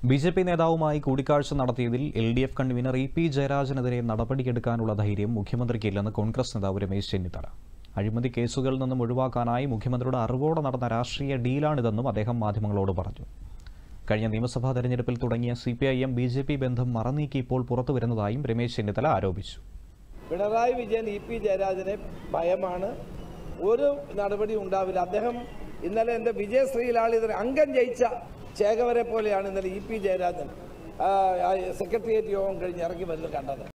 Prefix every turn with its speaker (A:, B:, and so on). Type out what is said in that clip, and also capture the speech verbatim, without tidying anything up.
A: B J P നേതാവുമായി കൂടിക്കാഴ്ച നടത്തിയതിൽ L D F convener E P ജയരാജനെതിരെ നടപടിയെടുക്കാനുള്ള ധൈര്യം മുഖ്യമന്ത്രിക്കില്ലെന്ന് കോൺഗ്രസ് നേതാവ് രമേശ് ചെന്നിത്തല. അഴിമതി കേസുകളിൽ നിന്നും ഒഴിവാക്കാനായി മുഖ്യമന്ത്രിയുടെ അറിവോടെ നടന്ന രാഷ്ട്രീയ ഡീലാണിതെന്നും അദ്ദേഹം മാധ്യമങ്ങളോട് പറഞ്ഞു. കഴിഞ്ഞ നിയമസഭാ തെരഞ്ഞെടുപ്പിൽ തുടങ്ങിയ C P I M B J P ബന്ധം മറനീക്കി ഇപ്പോൾ പുറത്തുവരുന്നതായും രമേശ് ചെന്നിത്തല ആരോപിച്ചു.
B: പിണറായി വിജയൻ ഇ പി ജയരാജനെ ഭയമാണ്, ഒരു നടപടി ഉണ്ടാവില്ല. അദ്ദേഹം ഇന്നലെ എൻ്റെ വിജയശ്രീലാളിതർ അംഗം ജയിച്ച ചേകവരെ പോലെയാണ് ഇന്നലെ ഇ പി ജയരാജൻ സെക്രട്ടേറിയറ്റ് യോഗം കഴിഞ്ഞ് ഇറങ്ങി വന്ന് കണ്ടത്.